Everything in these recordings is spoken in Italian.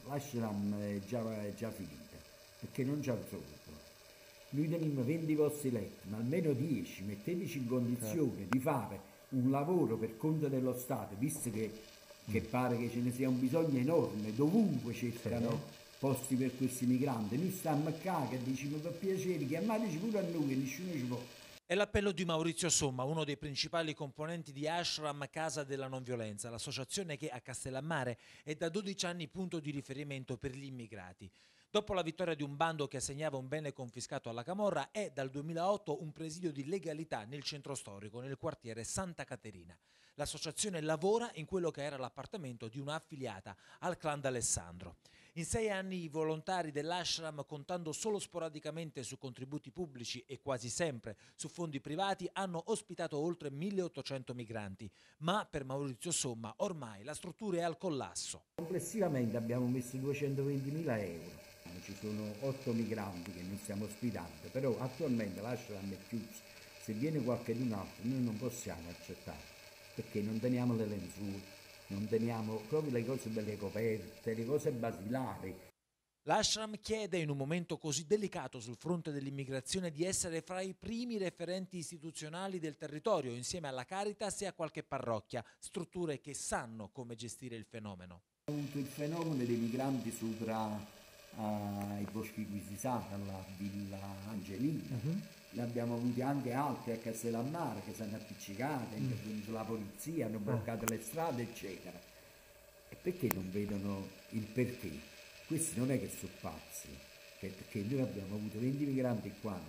l'ashram è già finita, perché non c'è un soldo. Noi teniamo 20 vostri letti, ma almeno 10, metteteci in condizione di fare un lavoro per conto dello Stato, visto che pare che ce ne sia un bisogno enorme, dovunque cercano posti per questi migranti. Noi stiamo a casa che diciamo per piacere, chiamateci pure a noi, che nessuno ci può. È l'appello di Maurizio Somma, uno dei principali componenti di Ashram Casa della Non Violenza, l'associazione che a Castellammare è da 12 anni punto di riferimento per gli immigrati. Dopo la vittoria di un bando che assegnava un bene confiscato alla Camorra, è dal 2008 un presidio di legalità nel centro storico, nel quartiere Santa Caterina. L'associazione lavora in quello che era l'appartamento di una affiliata al clan d'Alessandro. In 6 anni i volontari dell'Ashram, contando solo sporadicamente su contributi pubblici e quasi sempre su fondi privati, hanno ospitato oltre 1800 migranti, ma per Maurizio Somma ormai la struttura è al collasso. Complessivamente abbiamo messo 220.000 euro. Ci sono 8 migranti che noi stiamo ospitando, però attualmente l'ashram è chiuso. Se viene qualcun altro noi non possiamo accettare, perché non teniamo le lenzuola, non teniamo proprio le cose belle coperte, le cose basilari. L'Ashram chiede in un momento così delicato sul fronte dell'immigrazione di essere fra i primi referenti istituzionali del territorio, insieme alla Caritas e a qualche parrocchia, strutture che sanno come gestire il fenomeno. Abbiamo avuto il fenomeno dei migranti sopra ai Boschi Quisisana, alla Villa Angelina. Ne abbiamo avuti anche altri a Castellammare che si hanno appiccicati, è intervenuta la polizia, hanno bloccato le strade, eccetera. E perché non vedono il perché? Questi non è che sono pazzi, perché noi abbiamo avuto 20 migranti qua,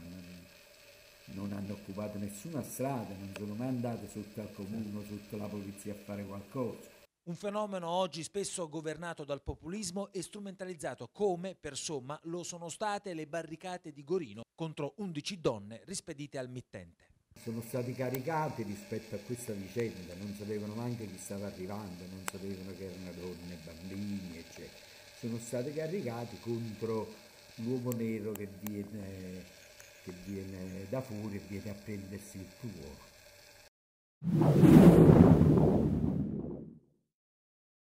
non hanno occupato nessuna strada, non sono mai andati sotto al comune, sotto la polizia a fare qualcosa. Un fenomeno oggi spesso governato dal populismo e strumentalizzato come, per Somma, lo sono state le barricate di Gorino contro 11 donne rispedite al mittente. Sono stati caricati rispetto a questa vicenda, non sapevano neanche chi stava arrivando, non sapevano che erano donne, bambini, eccetera. Sono stati caricati contro l'uomo nero che viene da fuori e viene a prendersi il tuo.